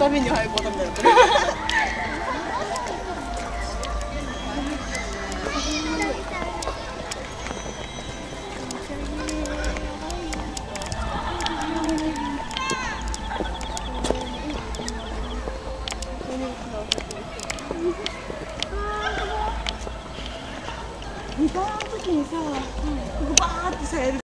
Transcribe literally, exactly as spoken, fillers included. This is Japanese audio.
たびに入ることになる。二回の時にさ、ここバーってされる。